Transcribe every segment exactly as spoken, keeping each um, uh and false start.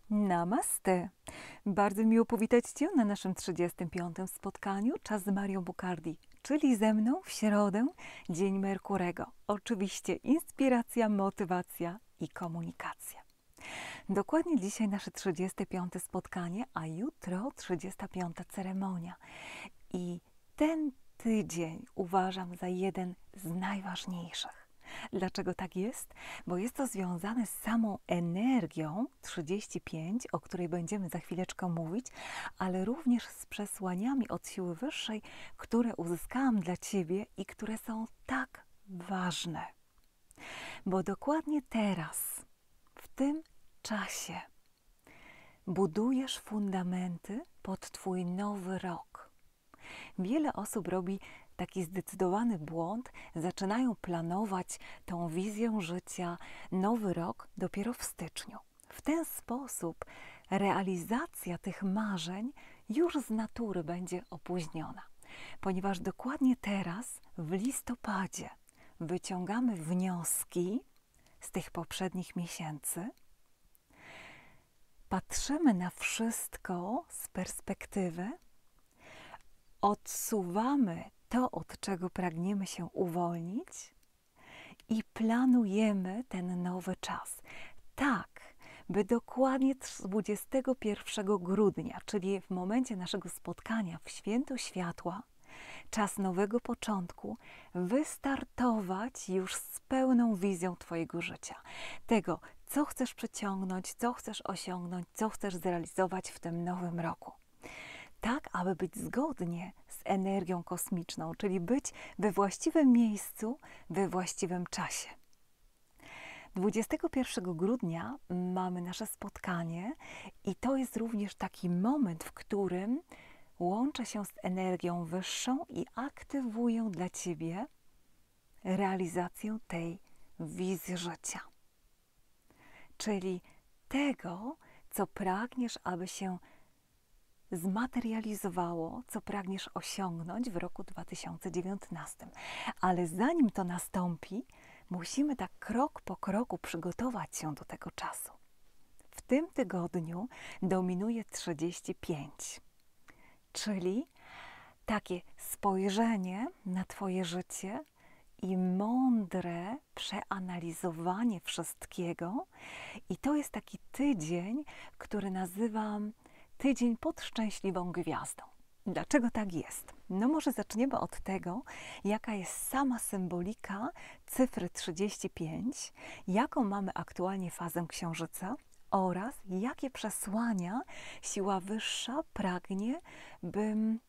Namaste! Bardzo miło powitać Cię na naszym trzydziestym piątym spotkaniu Czas z Marią Bukardi, czyli ze mną w środę, Dzień Merkurego. Oczywiście inspiracja, motywacja i komunikacja. Dokładnie dzisiaj nasze trzydzieste piąte spotkanie, a jutro trzydziesta piąta ceremonia. I ten tydzień uważam za jeden z najważniejszych. Dlaczego tak jest? Bo jest to związane z samą energią trzydzieści pięć, o której będziemy za chwileczkę mówić, ale również z przesłaniami od siły wyższej, które uzyskałam dla Ciebie i które są tak ważne. Bo dokładnie teraz, w tym czasie, budujesz fundamenty pod Twój nowy rok. Wiele osób robi taki zdecydowany błąd, zaczynają planować tą wizję życia, nowy rok dopiero w styczniu. W ten sposób realizacja tych marzeń już z natury będzie opóźniona, ponieważ dokładnie teraz, w listopadzie, wyciągamy wnioski z tych poprzednich miesięcy, patrzymy na wszystko z perspektywy, odsuwamy to, od czego pragniemy się uwolnić i planujemy ten nowy czas. Tak, by dokładnie dwudziestego pierwszego grudnia, czyli w momencie naszego spotkania w Święto Światła, czas nowego początku, wystartować już z pełną wizją Twojego życia. Tego, co chcesz przyciągnąć, co chcesz osiągnąć, co chcesz zrealizować w tym nowym roku. Tak, aby być zgodnie z energią kosmiczną, czyli być we właściwym miejscu, we właściwym czasie. dwudziestego pierwszego grudnia mamy nasze spotkanie i to jest również taki moment, w którym łączę się z energią wyższą i aktywuję dla Ciebie realizację tej wizji życia. Czyli tego, co pragniesz, aby się zmaterializowało, co pragniesz osiągnąć w roku dwa tysiące dziewiętnastym. Ale zanim to nastąpi, musimy tak krok po kroku przygotować się do tego czasu. W tym tygodniu dominuje trzydzieści pięć, czyli takie spojrzenie na Twoje życie i mądre przeanalizowanie wszystkiego. I to jest taki tydzień, który nazywam tydzień pod szczęśliwą gwiazdą. Dlaczego tak jest? No może zaczniemy od tego, jaka jest sama symbolika cyfry trzydzieści pięć, jaką mamy aktualnie fazę Księżyca oraz jakie przesłania siła wyższa pragnie, bym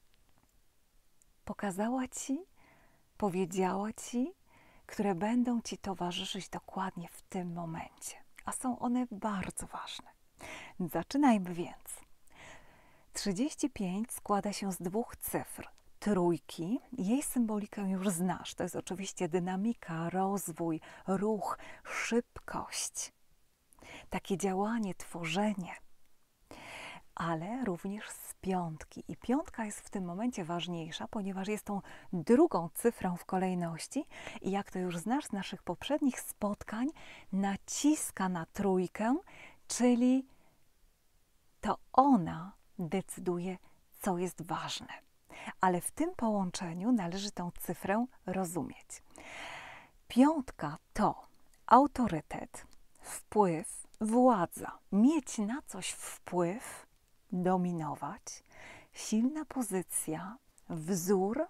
pokazała Ci, powiedziała Ci, które będą Ci towarzyszyć dokładnie w tym momencie. A są one bardzo ważne. Zaczynajmy więc. trzydzieści pięć składa się z dwóch cyfr. Trójki, jej symbolikę już znasz. To jest oczywiście dynamika, rozwój, ruch, szybkość. Takie działanie, tworzenie. Ale również z piątki. I piątka jest w tym momencie ważniejsza, ponieważ jest tą drugą cyfrą w kolejności i jak to już znasz z naszych poprzednich spotkań, naciska na trójkę, czyli to ona decyduje, co jest ważne. Ale w tym połączeniu należy tę cyfrę rozumieć. Piątka to autorytet, wpływ, władza. Mieć na coś wpływ, dominować, silna pozycja, wzór,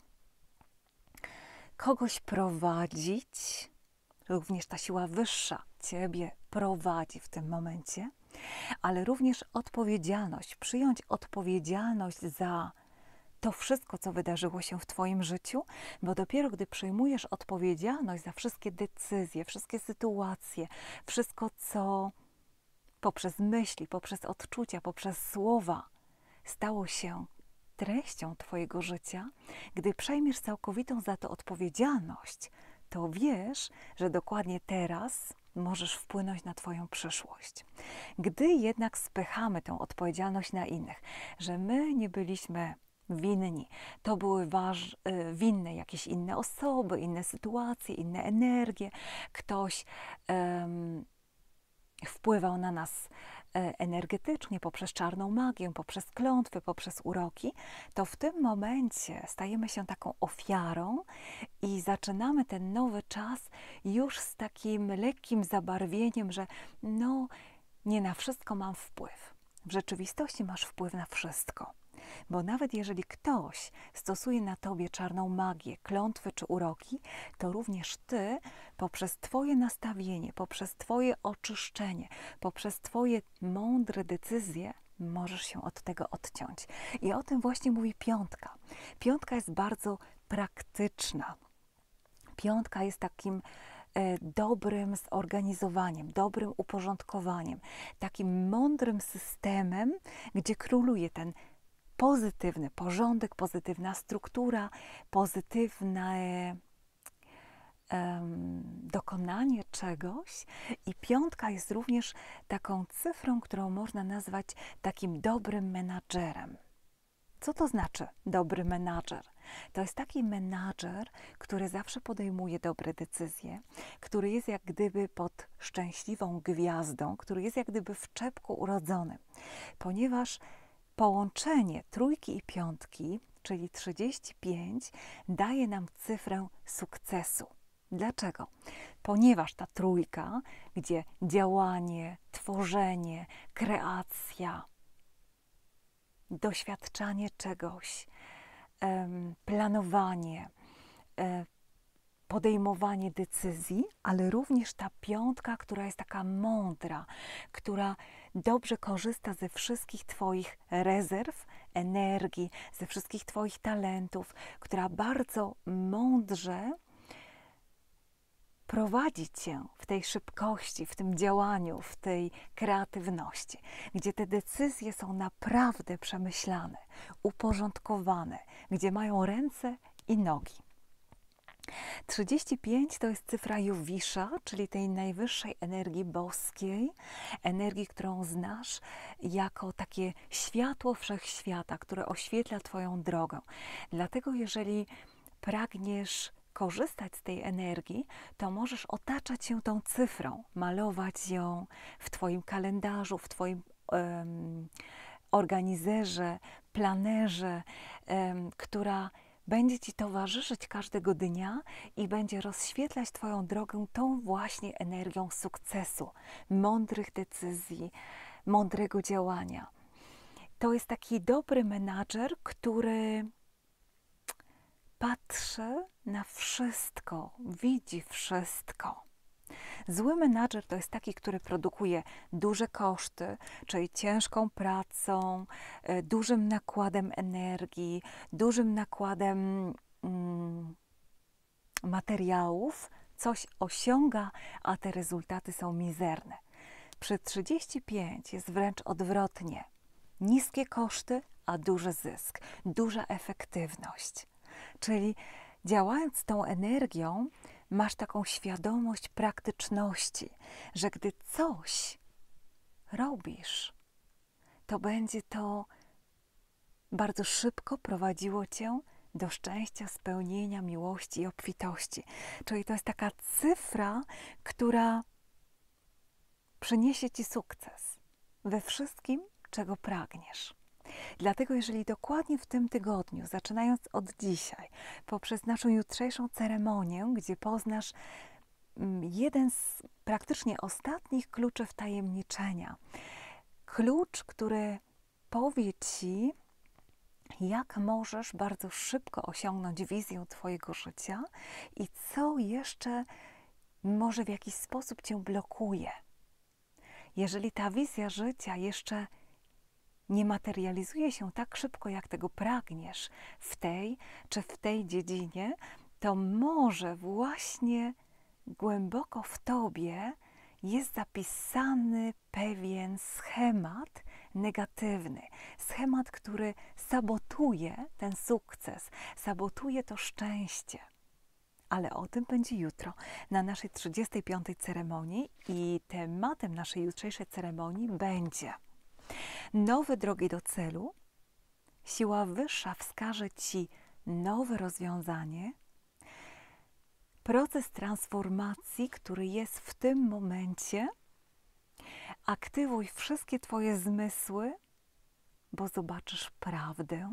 kogoś prowadzić. Również ta siła wyższa Ciebie prowadzi w tym momencie, ale również odpowiedzialność, przyjąć odpowiedzialność za to wszystko, co wydarzyło się w Twoim życiu, bo dopiero gdy przyjmujesz odpowiedzialność za wszystkie decyzje, wszystkie sytuacje, wszystko, co poprzez myśli, poprzez odczucia, poprzez słowa stało się treścią Twojego życia, gdy przejmiesz całkowitą za to odpowiedzialność, to wiesz, że dokładnie teraz możesz wpłynąć na Twoją przyszłość. Gdy jednak spychamy tę odpowiedzialność na innych, że my nie byliśmy winni, to były waż, winne jakieś inne osoby, inne sytuacje, inne energie, ktoś um, wpływał na nas energetycznie, poprzez czarną magię, poprzez klątwy, poprzez uroki, to w tym momencie stajemy się taką ofiarą i zaczynamy ten nowy czas już z takim lekkim zabarwieniem, że no, nie na wszystko mam wpływ. W rzeczywistości masz wpływ na wszystko. Bo nawet jeżeli ktoś stosuje na tobie czarną magię, klątwy czy uroki, to również ty poprzez twoje nastawienie, poprzez twoje oczyszczenie, poprzez twoje mądre decyzje możesz się od tego odciąć. I o tym właśnie mówi piątka. Piątka jest bardzo praktyczna. Piątka jest takim e, dobrym zorganizowaniem, dobrym uporządkowaniem, takim mądrym systemem, gdzie króluje ten pozytywny porządek, pozytywna struktura, pozytywne um, dokonanie czegoś. I piątka jest również taką cyfrą, którą można nazwać takim dobrym menadżerem. Co to znaczy dobry menadżer? To jest taki menadżer, który zawsze podejmuje dobre decyzje, który jest jak gdyby pod szczęśliwą gwiazdą, który jest jak gdyby w czepku urodzony, ponieważ połączenie trójki i piątki, czyli trzydzieści pięć, daje nam cyfrę sukcesu. Dlaczego? Ponieważ ta trójka, gdzie działanie, tworzenie, kreacja, doświadczanie czegoś, planowanie, podejmowanie decyzji, ale również ta piątka, która jest taka mądra, która dobrze korzysta ze wszystkich twoich rezerw, energii, ze wszystkich twoich talentów, która bardzo mądrze prowadzi cię w tej szybkości, w tym działaniu, w tej kreatywności, gdzie te decyzje są naprawdę przemyślane, uporządkowane, gdzie mają ręce i nogi. trzydzieści pięć to jest cyfra Jowisza, czyli tej najwyższej energii boskiej, energii, którą znasz jako takie światło wszechświata, które oświetla twoją drogę. Dlatego jeżeli pragniesz korzystać z tej energii, to możesz otaczać się tą cyfrą, malować ją w twoim kalendarzu, w twoim um, organizerze, planerze, um, która będzie ci towarzyszyć każdego dnia i będzie rozświetlać twoją drogę tą właśnie energią sukcesu, mądrych decyzji, mądrego działania. To jest taki dobry menadżer, który patrzy na wszystko, widzi wszystko. Zły menadżer to jest taki, który produkuje duże koszty, czyli ciężką pracą, dużym nakładem energii, dużym nakładem mm, materiałów, coś osiąga, a te rezultaty są mizerne. Przy trzydzieści pięć jest wręcz odwrotnie. Niskie koszty, a duży zysk, duża efektywność. Czyli działając z tą energią, masz taką świadomość praktyczności, że gdy coś robisz, to będzie to bardzo szybko prowadziło cię do szczęścia, spełnienia, miłości i obfitości. Czyli to jest taka cyfra, która przyniesie ci sukces we wszystkim, czego pragniesz. Dlatego jeżeli dokładnie w tym tygodniu, zaczynając od dzisiaj, poprzez naszą jutrzejszą ceremonię, gdzie poznasz jeden z praktycznie ostatnich kluczy wtajemniczenia, klucz, który powie ci, jak możesz bardzo szybko osiągnąć wizję twojego życia i co jeszcze może w jakiś sposób cię blokuje. Jeżeli ta wizja życia jeszcze nie materializuje się tak szybko, jak tego pragniesz w tej czy w tej dziedzinie, to może właśnie głęboko w tobie jest zapisany pewien schemat negatywny. Schemat, który sabotuje ten sukces, sabotuje to szczęście. Ale o tym będzie jutro na naszej trzydziestej piątej ceremonii i tematem naszej jutrzejszej ceremonii będzie nowe drogi do celu. Siła wyższa wskaże ci nowe rozwiązanie. Proces transformacji, który jest w tym momencie, aktywuj wszystkie Twoje zmysły, bo zobaczysz prawdę.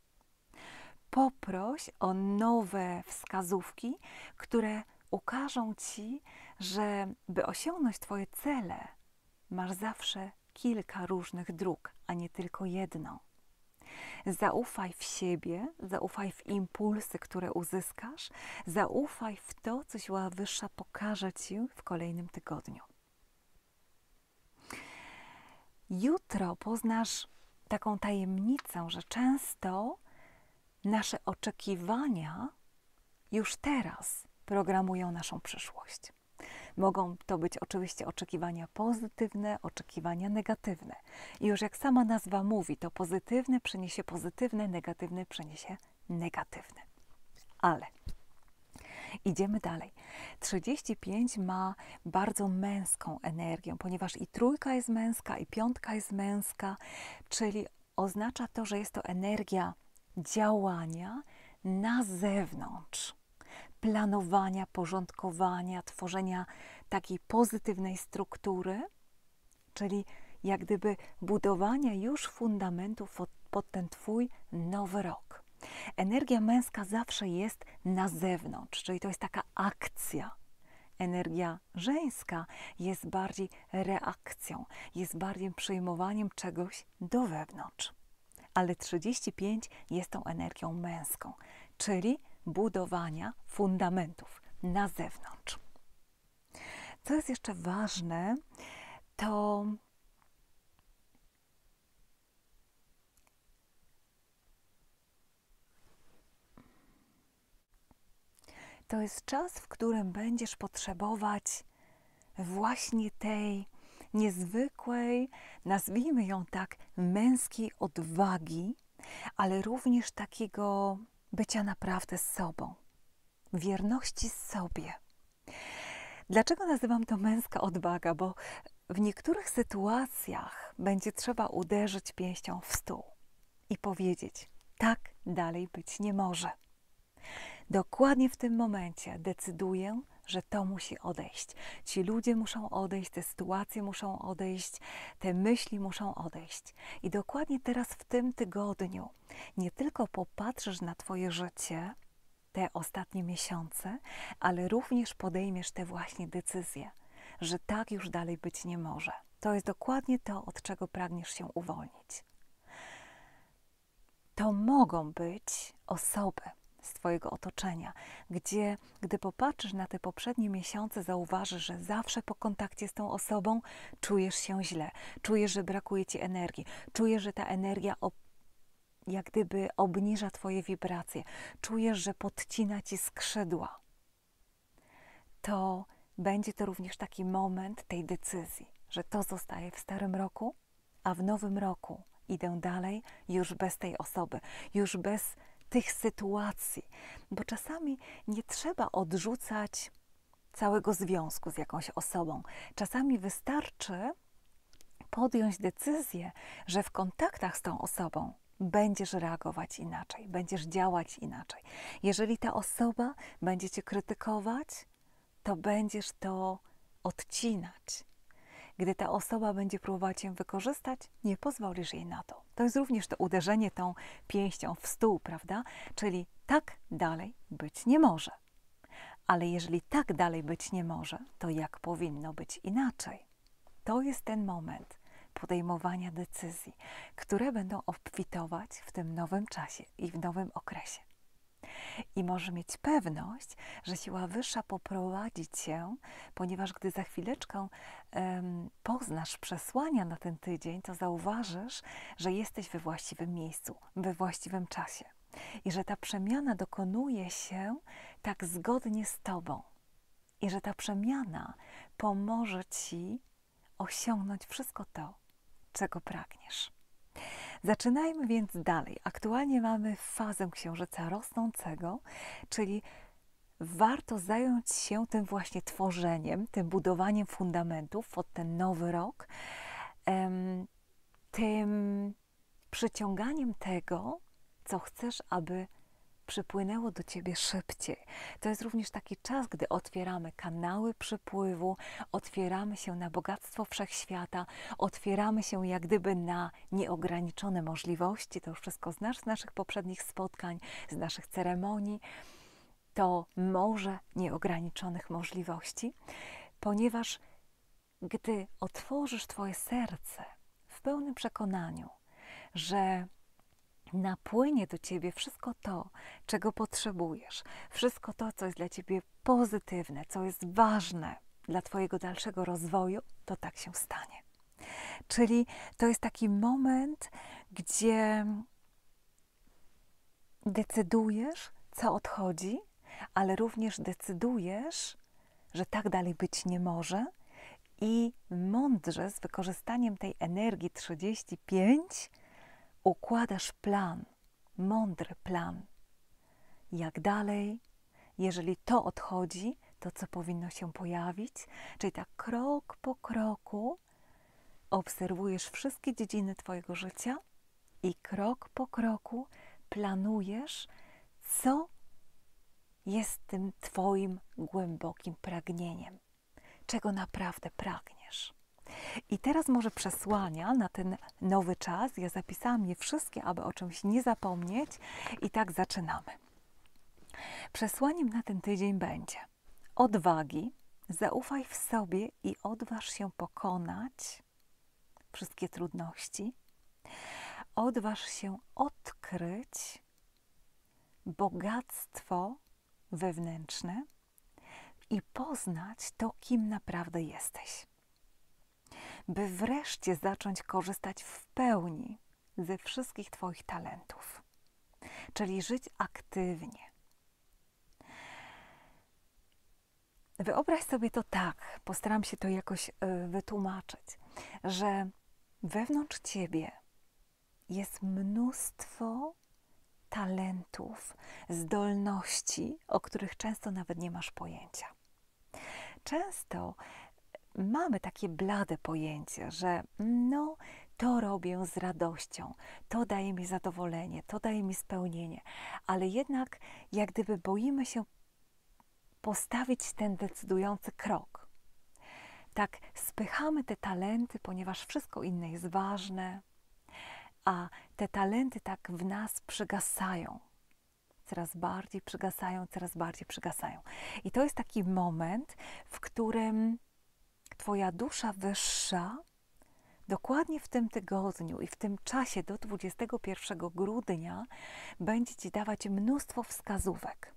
Poproś o nowe wskazówki, które ukażą Ci, że by osiągnąć Twoje cele, masz zawsze kilka różnych dróg, a nie tylko jedną. Zaufaj w siebie, zaufaj w impulsy, które uzyskasz, zaufaj w to, co Siła Wyższa pokaże Ci w kolejnym tygodniu. Jutro poznasz taką tajemnicę, że często nasze oczekiwania już teraz programują naszą przyszłość. Mogą to być oczywiście oczekiwania pozytywne, oczekiwania negatywne. I już jak sama nazwa mówi, to pozytywne przyniesie pozytywne, negatywne przyniesie negatywne. Ale idziemy dalej. trzydzieści pięć ma bardzo męską energię, ponieważ i trójka jest męska, i piątka jest męska, czyli oznacza to, że jest to energia działania na zewnątrz, planowania, porządkowania, tworzenia takiej pozytywnej struktury, czyli jak gdyby budowania już fundamentów pod, pod ten Twój nowy rok. Energia męska zawsze jest na zewnątrz, czyli to jest taka akcja. Energia żeńska jest bardziej reakcją, jest bardziej przyjmowaniem czegoś do wewnątrz. Ale trzydzieści pięć jest tą energią męską, czyli budowania fundamentów na zewnątrz. Co jest jeszcze ważne, to to jest czas, w którym będziesz potrzebować właśnie tej niezwykłej, nazwijmy ją tak, męskiej odwagi, ale również takiego bycia naprawdę z sobą, wierności sobie. Dlaczego nazywam to męska odwaga? Bo w niektórych sytuacjach będzie trzeba uderzyć pięścią w stół i powiedzieć, tak dalej być nie może. Dokładnie w tym momencie decyduję, że to musi odejść. Ci ludzie muszą odejść, te sytuacje muszą odejść, te myśli muszą odejść. I dokładnie teraz w tym tygodniu nie tylko popatrzysz na Twoje życie, te ostatnie miesiące, ale również podejmiesz te właśnie decyzje, że tak już dalej być nie może. To jest dokładnie to, od czego pragniesz się uwolnić. To mogą być osoby z Twojego otoczenia, gdzie gdy popatrzysz na te poprzednie miesiące, zauważysz, że zawsze po kontakcie z tą osobą czujesz się źle, czujesz, że brakuje Ci energii, czujesz, że ta energia ob, jak gdyby obniża Twoje wibracje, czujesz, że podcina Ci skrzydła. To będzie to również taki moment tej decyzji, że to zostaje w starym roku, a w nowym roku idę dalej już bez tej osoby, już bez tych sytuacji, bo czasami nie trzeba odrzucać całego związku z jakąś osobą. Czasami wystarczy podjąć decyzję, że w kontaktach z tą osobą będziesz reagować inaczej, będziesz działać inaczej. Jeżeli ta osoba będzie Cię krytykować, to będziesz to odcinać. Gdy ta osoba będzie próbowała Cię wykorzystać, nie pozwolisz jej na to. To jest również to uderzenie tą pięścią w stół, prawda? Czyli tak dalej być nie może. Ale jeżeli tak dalej być nie może, to jak powinno być inaczej? To jest ten moment podejmowania decyzji, które będą obfitować w tym nowym czasie i w nowym okresie. I możesz mieć pewność, że Siła Wyższa poprowadzi Cię, ponieważ gdy za chwileczkę um, poznasz przesłania na ten tydzień, to zauważysz, że jesteś we właściwym miejscu, we właściwym czasie. I że ta przemiana dokonuje się tak zgodnie z Tobą. I że ta przemiana pomoże Ci osiągnąć wszystko to, czego pragniesz. Zaczynajmy więc dalej. Aktualnie mamy fazę księżyca rosnącego, czyli warto zająć się tym właśnie tworzeniem, tym budowaniem fundamentów pod ten nowy rok, tym przyciąganiem tego, co chcesz, aby przypłynęło do Ciebie szybciej. To jest również taki czas, gdy otwieramy kanały przypływu, otwieramy się na bogactwo wszechświata, otwieramy się jak gdyby na nieograniczone możliwości. To już wszystko znasz z naszych poprzednich spotkań, z naszych ceremonii. To morze nieograniczonych możliwości, ponieważ gdy otworzysz Twoje serce w pełnym przekonaniu, że napłynie do Ciebie wszystko to, czego potrzebujesz, wszystko to, co jest dla Ciebie pozytywne, co jest ważne dla Twojego dalszego rozwoju, to tak się stanie. Czyli to jest taki moment, gdzie decydujesz, co odchodzi, ale również decydujesz, że tak dalej być nie może i mądrze z wykorzystaniem tej energii trzydzieści pięć układasz plan, mądry plan. Jak dalej, jeżeli to odchodzi, to co powinno się pojawić, czyli tak krok po kroku obserwujesz wszystkie dziedziny Twojego życia i krok po kroku planujesz, co jest tym Twoim głębokim pragnieniem, czego naprawdę pragniesz. I teraz może przesłania na ten nowy czas. Ja zapisałam je wszystkie, aby o czymś nie zapomnieć. I tak zaczynamy. Przesłaniem na ten tydzień będzie odwagi. Zaufaj w sobie i odważ się pokonać wszystkie trudności. Odważ się odkryć bogactwo wewnętrzne i poznać to, kim naprawdę jesteś. By wreszcie zacząć korzystać w pełni ze wszystkich Twoich talentów, czyli żyć aktywnie. Wyobraź sobie to tak, postaram się to jakoś y, wytłumaczyć, że wewnątrz Ciebie jest mnóstwo talentów, zdolności, o których często nawet nie masz pojęcia. Często mamy takie blade pojęcie, że no, to robię z radością, to daje mi zadowolenie, to daje mi spełnienie, ale jednak jak gdyby boimy się postawić ten decydujący krok. Tak spychamy te talenty, ponieważ wszystko inne jest ważne, a te talenty tak w nas przygasają. Coraz bardziej przygasają, coraz bardziej przygasają. I to jest taki moment, w którym Twoja dusza wyższa dokładnie w tym tygodniu i w tym czasie do dwudziestego pierwszego grudnia będzie Ci dawać mnóstwo wskazówek.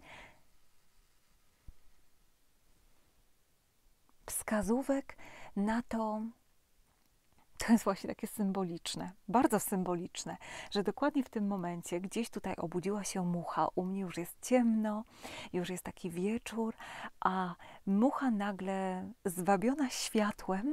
Wskazówek na to, to jest właśnie takie symboliczne, bardzo symboliczne, że dokładnie w tym momencie gdzieś tutaj obudziła się mucha. U mnie już jest ciemno, już jest taki wieczór, a mucha nagle zwabiona światłem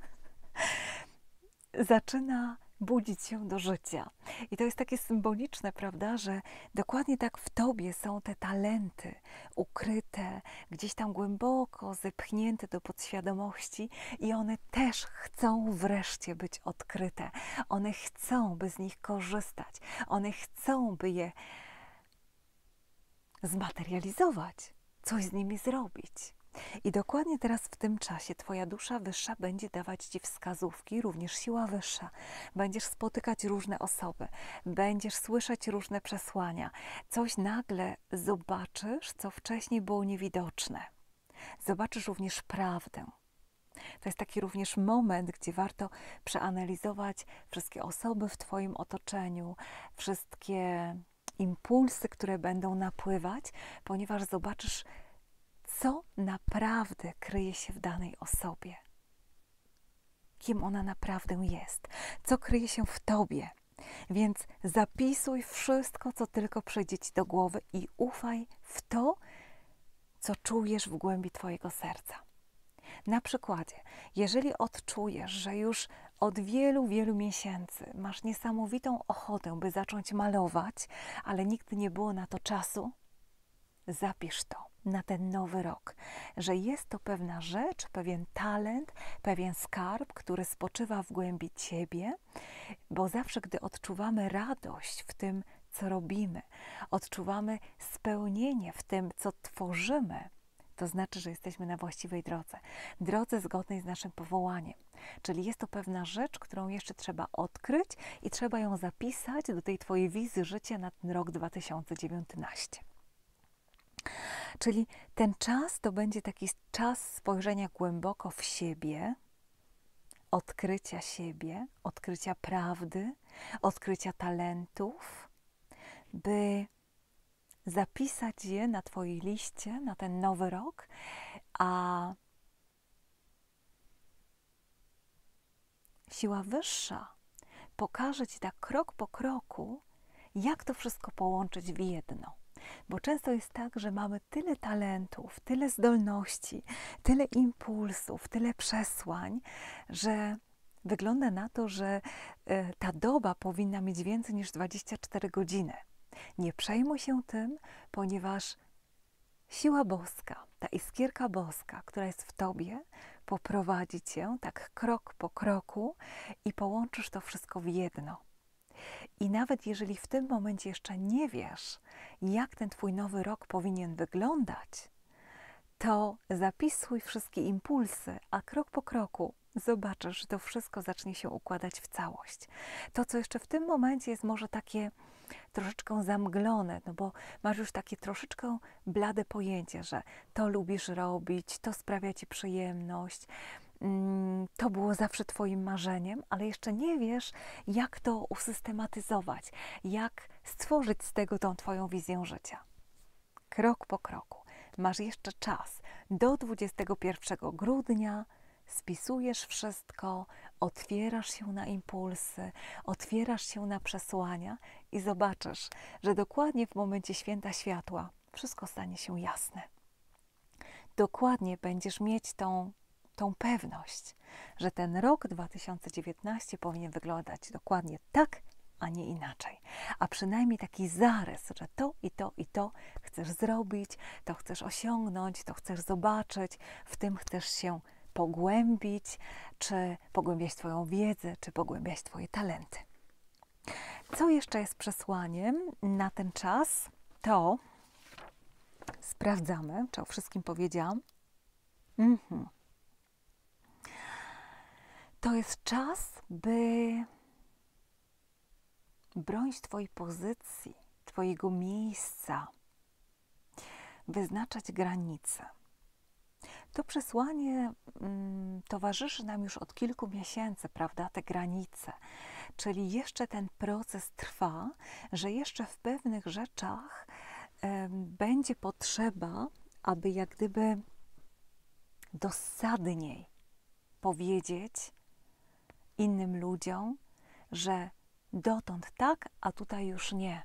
zaczyna budzić się do życia. I to jest takie symboliczne, prawda, że dokładnie tak w Tobie są te talenty ukryte, gdzieś tam głęboko zepchnięte do podświadomości i one też chcą wreszcie być odkryte. One chcą, by z nich korzystać. One chcą, by je zmaterializować, coś z nimi zrobić. I dokładnie teraz w tym czasie Twoja dusza wyższa będzie dawać Ci wskazówki, również siła wyższa. Będziesz spotykać różne osoby, będziesz słyszeć różne przesłania. Coś nagle zobaczysz, co wcześniej było niewidoczne. Zobaczysz również prawdę. To jest taki również moment, gdzie warto przeanalizować wszystkie osoby w Twoim otoczeniu, wszystkie impulsy, które będą napływać, ponieważ zobaczysz, co naprawdę kryje się w danej osobie. Kim ona naprawdę jest. Co kryje się w Tobie. Więc zapisuj wszystko, co tylko przyjdzie Ci do głowy i ufaj w to, co czujesz w głębi Twojego serca. Na przykładzie, jeżeli odczujesz, że już od wielu, wielu miesięcy masz niesamowitą ochotę, by zacząć malować, ale nigdy nie było na to czasu, zapisz to na ten nowy rok, że jest to pewna rzecz, pewien talent, pewien skarb, który spoczywa w głębi Ciebie, bo zawsze, gdy odczuwamy radość w tym, co robimy, odczuwamy spełnienie w tym, co tworzymy, to znaczy, że jesteśmy na właściwej drodze. Drodze zgodnej z naszym powołaniem. Czyli jest to pewna rzecz, którą jeszcze trzeba odkryć i trzeba ją zapisać do tej twojej wizji życia na ten rok dwa tysiące dziewiętnasty. Czyli ten czas to będzie taki czas spojrzenia głęboko w siebie, odkrycia siebie, odkrycia prawdy, odkrycia talentów, by zapisać je na twojej liście na ten nowy rok, a siła wyższa pokaże ci tak krok po kroku, jak to wszystko połączyć w jedno. Bo często jest tak, że mamy tyle talentów, tyle zdolności, tyle impulsów, tyle przesłań, że wygląda na to, że y, ta doba powinna mieć więcej niż dwadzieścia cztery godziny. Nie przejmuj się tym, ponieważ siła boska, ta iskierka boska, która jest w tobie, poprowadzi cię tak krok po kroku i połączysz to wszystko w jedno. I nawet jeżeli w tym momencie jeszcze nie wiesz, jak ten twój nowy rok powinien wyglądać, to zapisuj wszystkie impulsy, a krok po kroku zobaczysz, że to wszystko zacznie się układać w całość. To, co jeszcze w tym momencie jest może takie troszeczkę zamglone, no bo masz już takie troszeczkę blade pojęcie, że to lubisz robić, to sprawia ci przyjemność, to było zawsze twoim marzeniem, ale jeszcze nie wiesz, jak to usystematyzować, jak stworzyć z tego tą twoją wizję życia. Krok po kroku. Masz jeszcze czas. Do dwudziestego pierwszego grudnia spisujesz wszystko, otwierasz się na impulsy, otwierasz się na przesłania i zobaczysz, że dokładnie w momencie święta światła wszystko stanie się jasne. Dokładnie będziesz mieć tą, tą pewność, że ten rok dwa tysiące dziewiętnasty powinien wyglądać dokładnie tak, a nie inaczej. A przynajmniej taki zarys, że to i to i to chcesz zrobić, to chcesz osiągnąć, to chcesz zobaczyć, w tym chcesz się pogłębić, czy pogłębiać twoją wiedzę, czy pogłębiać twoje talenty. Co jeszcze jest przesłaniem na ten czas, to sprawdzamy, czy o wszystkim powiedziałam. Mhm. To jest czas, by bronić twojej pozycji, twojego miejsca, wyznaczać granice. To przesłanie mm, towarzyszy nam już od kilku miesięcy, prawda, te granice. Czyli jeszcze ten proces trwa, że jeszcze w pewnych rzeczach y, będzie potrzeba, aby jak gdyby dosadniej powiedzieć innym ludziom, że dotąd tak, a tutaj już nie.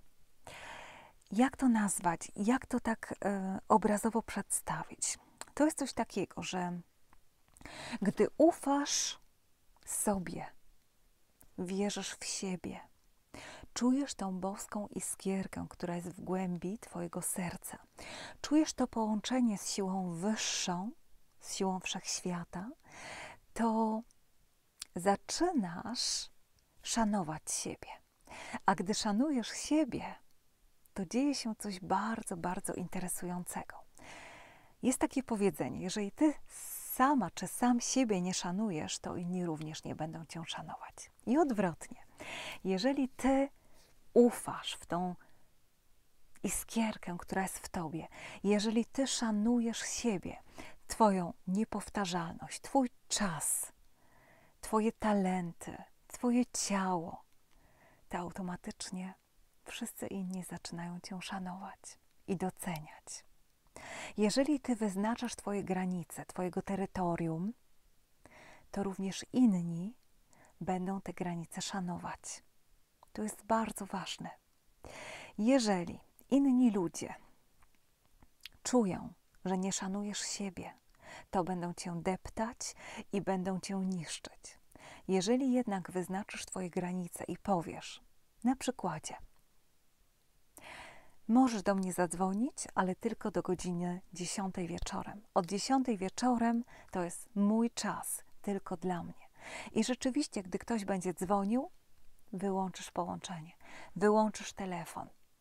Jak to nazwać? Jak to tak y, obrazowo przedstawić? To jest coś takiego, że gdy ufasz sobie, wierzysz w siebie, czujesz tą boską iskierkę, która jest w głębi twojego serca, czujesz to połączenie z siłą wyższą, z siłą wszechświata, to zaczynasz szanować siebie. A gdy szanujesz siebie, to dzieje się coś bardzo, bardzo interesującego. Jest takie powiedzenie, jeżeli ty sama czy sam siebie nie szanujesz, to inni również nie będą cię szanować. I odwrotnie. Jeżeli ty ufasz w tą iskierkę, która jest w tobie, jeżeli ty szanujesz siebie, twoją niepowtarzalność, twój czas, twoje talenty, twoje ciało, to automatycznie wszyscy inni zaczynają cię szanować i doceniać. Jeżeli ty wyznaczasz twoje granice, twojego terytorium, to również inni będą te granice szanować. To jest bardzo ważne. Jeżeli inni ludzie czują, że nie szanujesz siebie, to będą cię deptać i będą cię niszczyć. Jeżeli jednak wyznaczysz twoje granice i powiesz, na przykładzie, możesz do mnie zadzwonić, ale tylko do godziny dziesiątej wieczorem. Od dziesiątej wieczorem to jest mój czas, tylko dla mnie. I rzeczywiście, gdy ktoś będzie dzwonił, wyłączysz połączenie, wyłączysz telefon.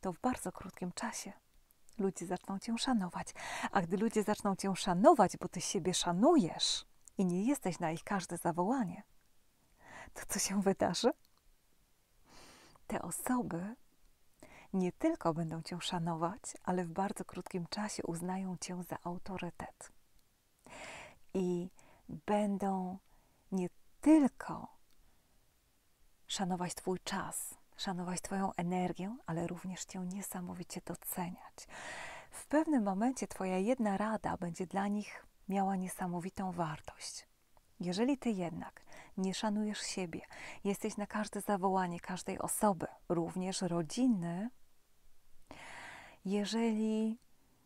to w bardzo krótkim czasie ludzie zaczną cię szanować. A gdy ludzie zaczną cię szanować, bo ty siebie szanujesz i nie jesteś na ich każde zawołanie, to co się wydarzy? Te osoby nie tylko będą cię szanować, ale w bardzo krótkim czasie uznają cię za autorytet. I będą nie tylko szanować twój czas, szanować twoją energię, ale również cię niesamowicie doceniać. W pewnym momencie twoja jedna rada będzie dla nich miała niesamowitą wartość. Jeżeli ty jednak nie szanujesz siebie, jesteś na każde zawołanie każdej osoby, również rodziny, jeżeli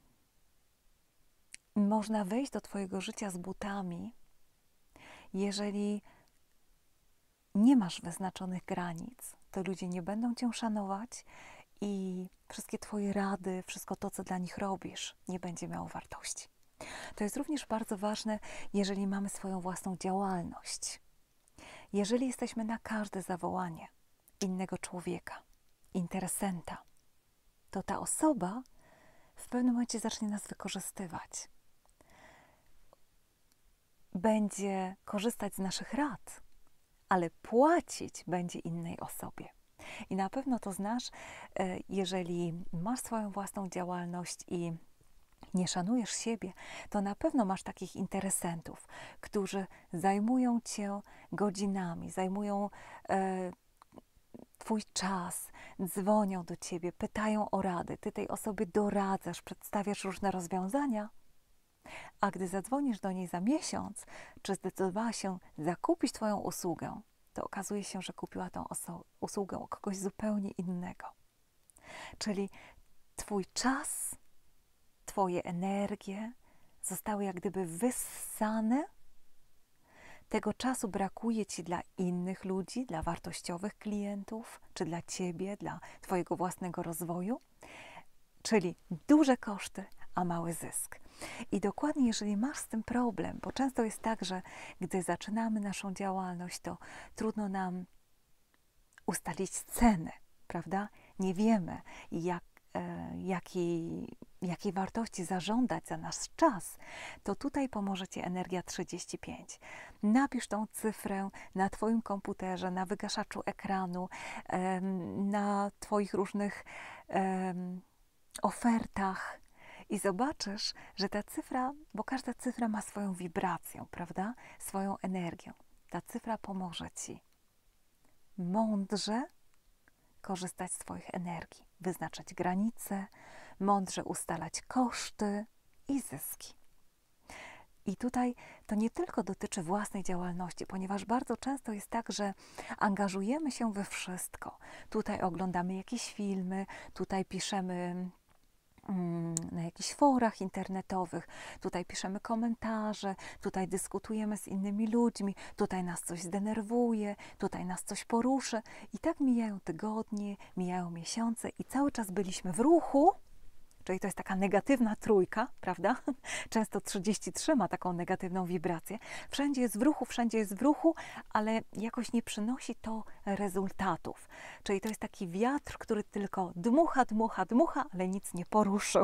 można wejść do twojego życia z butami, jeżeli nie masz wyznaczonych granic, to ludzie nie będą cię szanować i wszystkie twoje rady, wszystko to, co dla nich robisz, nie będzie miało wartości. To jest również bardzo ważne, jeżeli mamy swoją własną działalność. Jeżeli jesteśmy na każde zawołanie innego człowieka, interesenta, to ta osoba w pewnym momencie zacznie nas wykorzystywać. Będzie korzystać z naszych rad, ale płacić będzie innej osobie. I na pewno to znasz, jeżeli masz swoją własną działalność i nie szanujesz siebie, to na pewno masz takich interesentów, którzy zajmują cię godzinami, zajmują e, twój czas, dzwonią do ciebie, pytają o rady, ty tej osobie doradzasz, przedstawiasz różne rozwiązania, a gdy zadzwonisz do niej za miesiąc, czy zdecydowała się zakupić twoją usługę, to okazuje się, że kupiła tą usługę u kogoś zupełnie innego. Czyli twój czas, twoje energie zostały jak gdyby wyssane. Tego czasu brakuje ci dla innych ludzi, dla wartościowych klientów, czy dla ciebie, dla twojego własnego rozwoju. Czyli duże koszty, a mały zysk. I dokładnie jeżeli masz z tym problem, bo często jest tak, że gdy zaczynamy naszą działalność, to trudno nam ustalić ceny, prawda? Nie wiemy, jak, e, jakiej, jakiej wartości zażądać za nasz czas, to tutaj pomoże ci energia trzydzieści pięć. Napisz tą cyfrę na twoim komputerze, na wygaszaczu ekranu, e, na twoich różnych e, ofertach, i zobaczysz, że ta cyfra, bo każda cyfra ma swoją wibrację, prawda? Swoją energię. Ta cyfra pomoże ci mądrze korzystać z swoich energii, wyznaczać granice, mądrze ustalać koszty i zyski. I tutaj to nie tylko dotyczy własnej działalności, ponieważ bardzo często jest tak, że angażujemy się we wszystko. Tutaj oglądamy jakieś filmy, tutaj piszemy na jakichś forach internetowych, tutaj piszemy komentarze, tutaj dyskutujemy z innymi ludźmi, tutaj nas coś zdenerwuje, tutaj nas coś poruszy i tak mijają tygodnie, mijają miesiące i cały czas byliśmy w ruchu, czyli to jest taka negatywna trójka, prawda? Często trzydzieści trzy ma taką negatywną wibrację. Wszędzie jest w ruchu, wszędzie jest w ruchu, ale jakoś nie przynosi to rezultatów. Czyli to jest taki wiatr, który tylko dmucha, dmucha, dmucha, ale nic nie poruszył.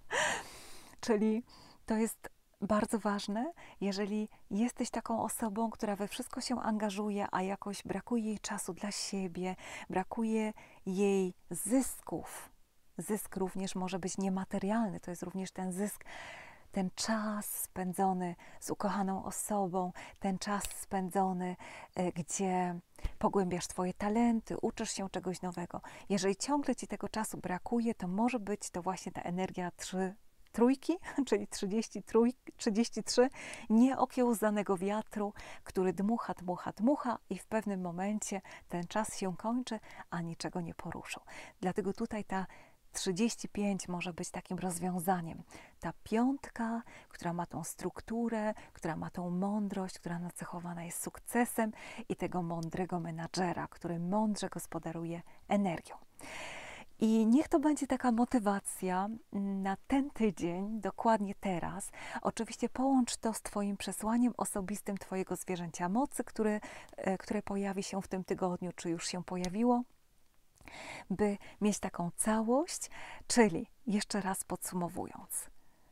Czyli to jest bardzo ważne, jeżeli jesteś taką osobą, która we wszystko się angażuje, a jakoś brakuje jej czasu dla siebie, brakuje jej zysków. Zysk również może być niematerialny, to jest również ten zysk, ten czas spędzony z ukochaną osobą, ten czas spędzony, gdzie pogłębiasz twoje talenty, uczysz się czegoś nowego. Jeżeli ciągle ci tego czasu brakuje, to może być to właśnie ta energia trzy, trójki, czyli trzydzieści trzy, nieokiełzanego wiatru, który dmucha, dmucha, dmucha i w pewnym momencie ten czas się kończy, a niczego nie poruszył. Dlatego tutaj ta trzydzieści pięć może być takim rozwiązaniem. Ta piątka, która ma tą strukturę, która ma tą mądrość, która nacechowana jest sukcesem i tego mądrego menadżera, który mądrze gospodaruje energią. I niech to będzie taka motywacja na ten tydzień, dokładnie teraz. Oczywiście połącz to z twoim przesłaniem osobistym twojego zwierzęcia mocy, które, które pojawi się w tym tygodniu, czy już się pojawiło. by mieć taką całość, czyli jeszcze raz podsumowując.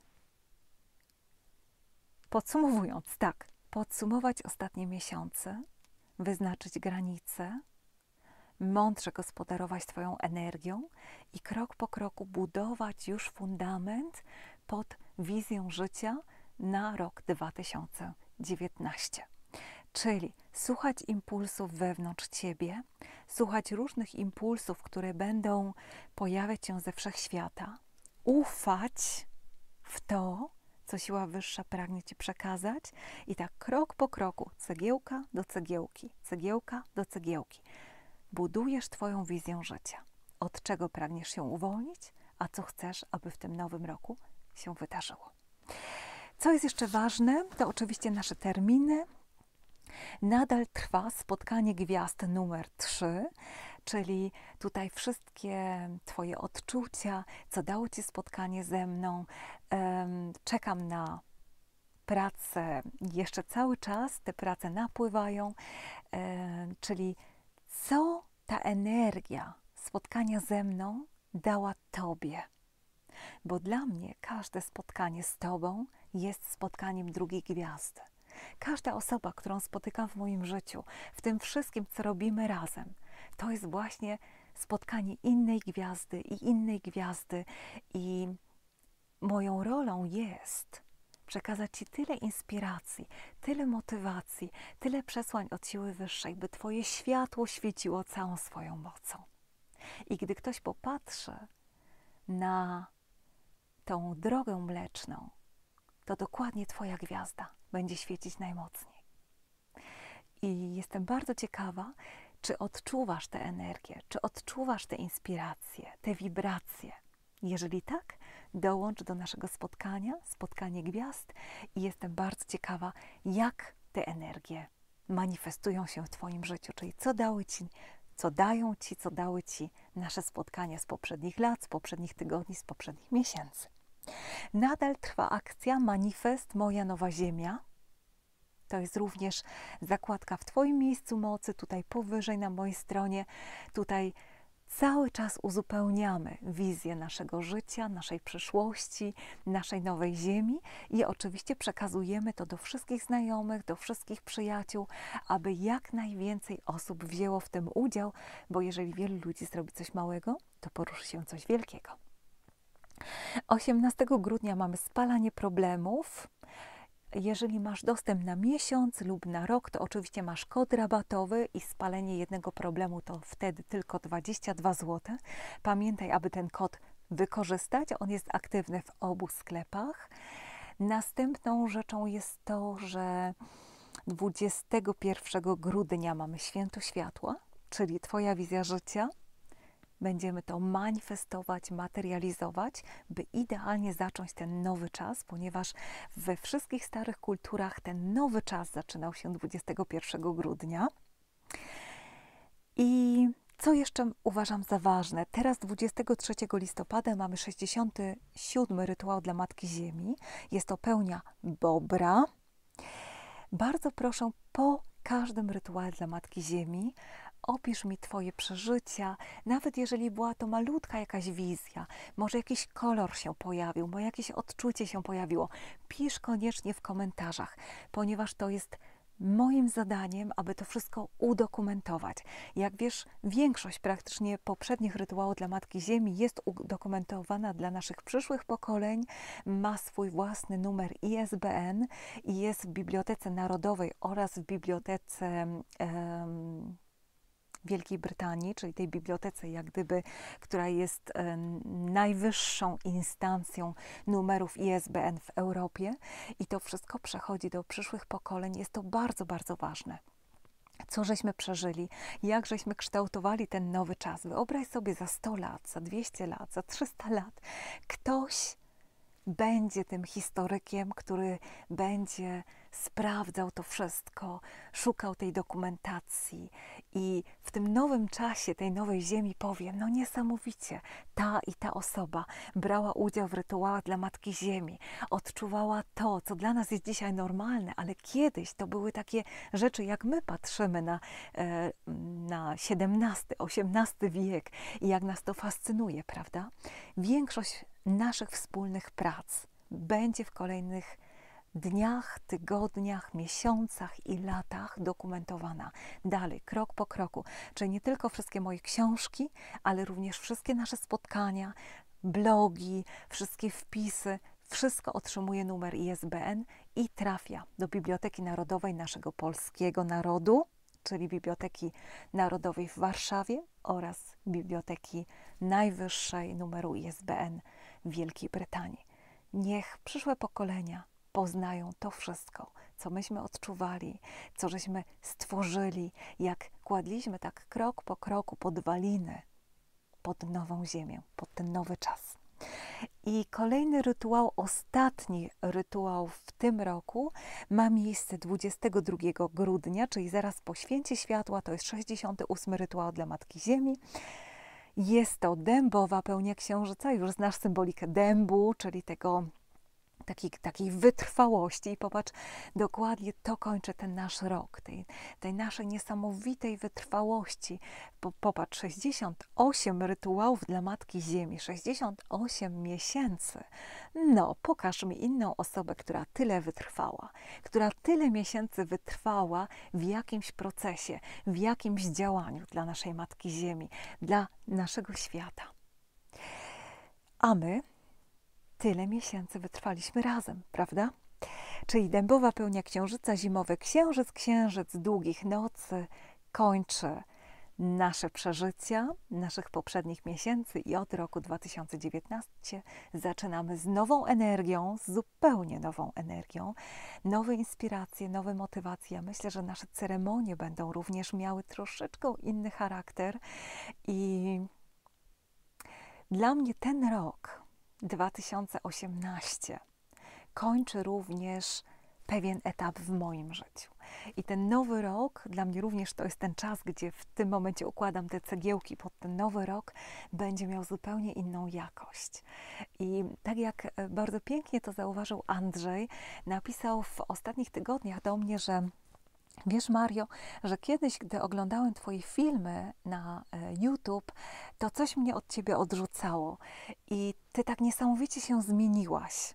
Podsumowując, tak, podsumować ostatnie miesiące, wyznaczyć granice, mądrze gospodarować Twoją energią i krok po kroku budować już fundament pod wizję życia na rok dwa tysiące dziewiętnasty. Czyli słuchać impulsów wewnątrz Ciebie, słuchać różnych impulsów, które będą pojawiać się ze wszechświata, ufać w to, co siła wyższa pragnie Ci przekazać i tak krok po kroku, cegiełka do cegiełki, cegiełka do cegiełki, budujesz Twoją wizję życia. Od czego pragniesz się uwolnić, a co chcesz, aby w tym nowym roku się wydarzyło. Co jest jeszcze ważne, to oczywiście nasze terminy. Nadal trwa spotkanie gwiazd numer trzy, czyli tutaj wszystkie Twoje odczucia, co dało Ci spotkanie ze mną. Um, czekam na pracę jeszcze cały czas, te prace napływają, um, czyli co ta energia spotkania ze mną dała Tobie. Bo dla mnie każde spotkanie z Tobą jest spotkaniem drugiej gwiazdy. Każda osoba, którą spotykam w moim życiu, w tym wszystkim, co robimy razem, to jest właśnie spotkanie innej gwiazdy i innej gwiazdy. I moją rolą jest przekazać Ci tyle inspiracji, tyle motywacji, tyle przesłań od siły wyższej, by Twoje światło świeciło całą swoją mocą. I gdy ktoś popatrzy na tą drogę mleczną, to dokładnie Twoja gwiazda będzie świecić najmocniej. I jestem bardzo ciekawa, czy odczuwasz tę energię, czy odczuwasz te inspiracje, te wibracje. Jeżeli tak, dołącz do naszego spotkania, spotkanie gwiazd i jestem bardzo ciekawa, jak te energie manifestują się w Twoim życiu, czyli co dały Ci, co dają Ci, co dały Ci nasze spotkania z poprzednich lat, z poprzednich tygodni, z poprzednich miesięcy. Nadal trwa akcja Manifest Moja Nowa Ziemia. To jest również zakładka w Twoim miejscu mocy, tutaj powyżej na mojej stronie. Tutaj cały czas uzupełniamy wizję naszego życia, naszej przyszłości, naszej nowej ziemi i oczywiście przekazujemy to do wszystkich znajomych, do wszystkich przyjaciół, aby jak najwięcej osób wzięło w tym udział, bo jeżeli wielu ludzi zrobi coś małego, to poruszy się coś wielkiego. osiemnastego grudnia mamy spalanie problemów. Jeżeli masz dostęp na miesiąc lub na rok, to oczywiście masz kod rabatowy i spalenie jednego problemu to wtedy tylko dwadzieścia dwa złote. Pamiętaj, aby ten kod wykorzystać. On jest aktywny w obu sklepach. Następną rzeczą jest to, że dwudziestego pierwszego grudnia mamy Święto Światła, czyli Twoja wizja życia. Będziemy to manifestować, materializować, by idealnie zacząć ten nowy czas, ponieważ we wszystkich starych kulturach ten nowy czas zaczynał się dwudziestego pierwszego grudnia. I co jeszcze uważam za ważne? Teraz dwudziestego trzeciego listopada mamy sześćdziesiąty siódmy rytuał dla Matki Ziemi. Jest to pełnia Bobra. Bardzo proszę po każdym rytuale dla Matki Ziemi opisz mi Twoje przeżycia, nawet jeżeli była to malutka jakaś wizja, może jakiś kolor się pojawił, może jakieś odczucie się pojawiło. Pisz koniecznie w komentarzach, ponieważ to jest moim zadaniem, aby to wszystko udokumentować. Jak wiesz, większość praktycznie poprzednich rytuałów dla Matki Ziemi jest udokumentowana dla naszych przyszłych pokoleń, ma swój własny numer I S B N i jest w Bibliotece Narodowej oraz w Bibliotece um, Wielkiej Brytanii, czyli tej bibliotece, jak gdyby, która jest e, najwyższą instancją numerów I S B N w Europie i to wszystko przechodzi do przyszłych pokoleń. Jest to bardzo, bardzo ważne. Co żeśmy przeżyli, jak żeśmy kształtowali ten nowy czas. Wyobraź sobie za sto lat, za dwieście lat, za trzysta lat, ktoś będzie tym historykiem, który będzie sprawdzał to wszystko, szukał tej dokumentacji i w tym nowym czasie, tej nowej ziemi powie, no niesamowicie, ta i ta osoba brała udział w rytuałach dla Matki Ziemi, odczuwała to, co dla nas jest dzisiaj normalne, ale kiedyś to były takie rzeczy, jak my patrzymy na, na siedemnasty, osiemnasty wiek i jak nas to fascynuje, prawda? Większość naszych wspólnych prac będzie w kolejnych dniach, tygodniach, miesiącach i latach dokumentowana. Dalej, krok po kroku. Czyli nie tylko wszystkie moje książki, ale również wszystkie nasze spotkania, blogi, wszystkie wpisy, wszystko otrzymuje numer I S B N i trafia do Biblioteki Narodowej naszego polskiego narodu, czyli Biblioteki Narodowej w Warszawie oraz Biblioteki Najwyższej numeru I S B N w Wielkiej Brytanii. Niech przyszłe pokolenia poznają to wszystko, co myśmy odczuwali, co żeśmy stworzyli, jak kładliśmy tak krok po kroku podwaliny pod nową ziemię, pod ten nowy czas. I kolejny rytuał, ostatni rytuał w tym roku ma miejsce dwudziestego drugiego grudnia, czyli zaraz po Święcie Światła, to jest sześćdziesiąty ósmy rytuał dla Matki Ziemi. Jest to dębowa pełnia księżyca, już znasz symbolikę dębu, czyli tego Takiej, takiej wytrwałości i popatrz, dokładnie to kończy ten nasz rok, tej, tej naszej niesamowitej wytrwałości. Popatrz, sześćdziesiąt osiem rytuałów dla Matki Ziemi, sześćdziesiąt osiem miesięcy. No, pokaż mi inną osobę, która tyle wytrwała, która tyle miesięcy wytrwała w jakimś procesie, w jakimś działaniu dla naszej Matki Ziemi, dla naszego świata. A my tyle miesięcy wytrwaliśmy razem, prawda? Czyli dębowa pełnia księżyca, zimowy księżyc, księżyc długich nocy kończy nasze przeżycia, naszych poprzednich miesięcy i od roku dwa tysiące dziewiętnastego zaczynamy z nową energią, z zupełnie nową energią, nowe inspiracje, nowe motywacje. Myślę, że nasze ceremonie będą również miały troszeczkę inny charakter i dla mnie ten rok dwa tysiące osiemnasty kończy również pewien etap w moim życiu. I ten nowy rok, dla mnie również to jest ten czas, gdzie w tym momencie układam te cegiełki pod ten nowy rok, będzie miał zupełnie inną jakość. I tak jak bardzo pięknie to zauważył Andrzej, napisał w ostatnich tygodniach do mnie, że wiesz, Mario, że kiedyś, gdy oglądałem Twoje filmy na YouTube, to coś mnie od Ciebie odrzucało i Ty tak niesamowicie się zmieniłaś.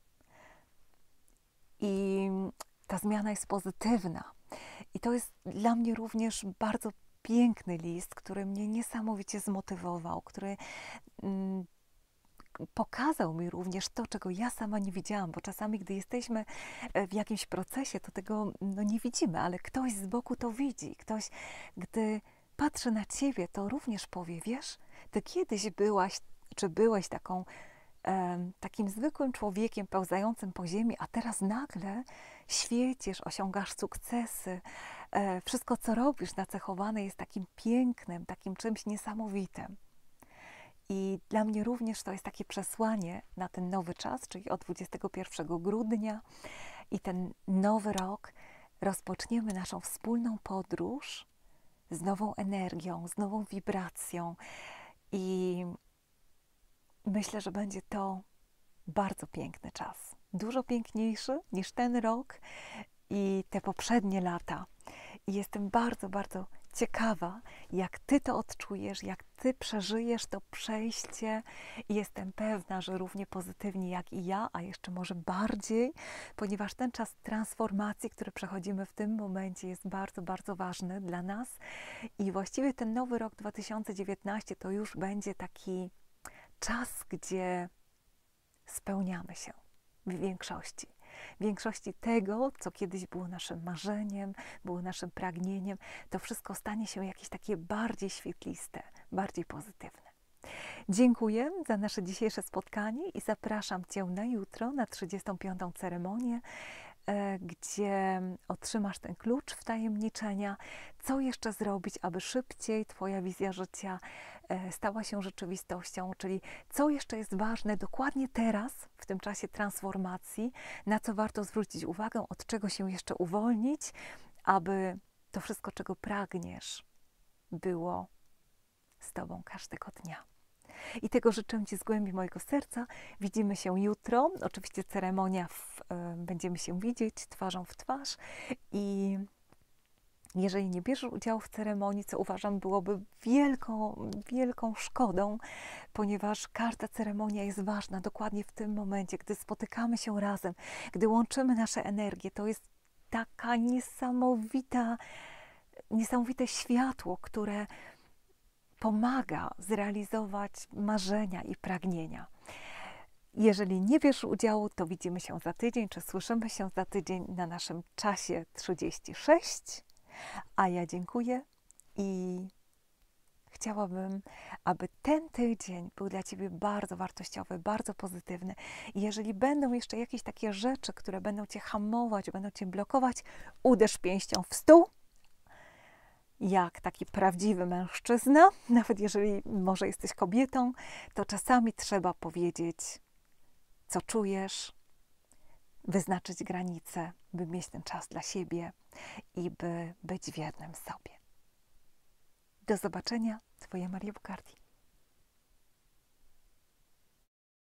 I ta zmiana jest pozytywna. I to jest dla mnie również bardzo piękny list, który mnie niesamowicie zmotywował, który mm, pokazał mi również to, czego ja sama nie widziałam, bo czasami, gdy jesteśmy w jakimś procesie, to tego no, nie widzimy, ale ktoś z boku to widzi. Ktoś, gdy patrzy na Ciebie, to również powie, wiesz, Ty kiedyś byłaś, czy byłeś taką, e, takim zwykłym człowiekiem pełzającym po ziemi, a teraz nagle świecisz, osiągasz sukcesy. E, wszystko, co robisz, nacechowane jest takim pięknem, takim czymś niesamowitym. I dla mnie również to jest takie przesłanie na ten nowy czas, czyli od dwudziestego pierwszego grudnia i ten nowy rok rozpoczniemy naszą wspólną podróż z nową energią, z nową wibracją i myślę, że będzie to bardzo piękny czas. Dużo piękniejszy niż ten rok i te poprzednie lata. I jestem bardzo, bardzo ciekawa, jak Ty to odczujesz, jak Ty przeżyjesz to przejście i jestem pewna, że równie pozytywnie jak i ja, a jeszcze może bardziej, ponieważ ten czas transformacji, który przechodzimy w tym momencie jest bardzo, bardzo ważny dla nas i właściwie ten nowy rok dwa tysiące dziewiętnasty to już będzie taki czas, gdzie spełniamy się w większości. W większości tego, co kiedyś było naszym marzeniem, było naszym pragnieniem, to wszystko stanie się jakieś takie bardziej świetliste, bardziej pozytywne. Dziękuję za nasze dzisiejsze spotkanie i zapraszam Cię na jutro, na trzydziestą piątą ceremonię e, gdzie otrzymasz ten klucz wtajemniczenia, co jeszcze zrobić, aby szybciej Twoja wizja życia e, stała się rzeczywistością, czyli co jeszcze jest ważne dokładnie teraz, w tym czasie transformacji, na co warto zwrócić uwagę, od czego się jeszcze uwolnić, aby to wszystko, czego pragniesz, było z Tobą każdego dnia. I tego życzę Ci z głębi mojego serca. Widzimy się jutro. Oczywiście ceremonia, w, y, będziemy się widzieć twarzą w twarz. I jeżeli nie bierzesz udziału w ceremonii, co uważam byłoby wielką, wielką szkodą, ponieważ każda ceremonia jest ważna dokładnie w tym momencie, gdy spotykamy się razem, gdy łączymy nasze energie. To jest taka niesamowita, niesamowite światło, które pomaga zrealizować marzenia i pragnienia. Jeżeli nie bierzesz udziału, to widzimy się za tydzień, czy słyszymy się za tydzień na naszym czasie trzydzieści sześć. A ja dziękuję i chciałabym, aby ten tydzień był dla Ciebie bardzo wartościowy, bardzo pozytywny. I jeżeli będą jeszcze jakieś takie rzeczy, które będą Cię hamować, będą Cię blokować, uderz pięścią w stół, jak taki prawdziwy mężczyzna, nawet jeżeli może jesteś kobietą, to czasami trzeba powiedzieć, co czujesz, wyznaczyć granice, by mieć ten czas dla siebie i by być wiernym sobie. Do zobaczenia, Twoja Maria Bukardi.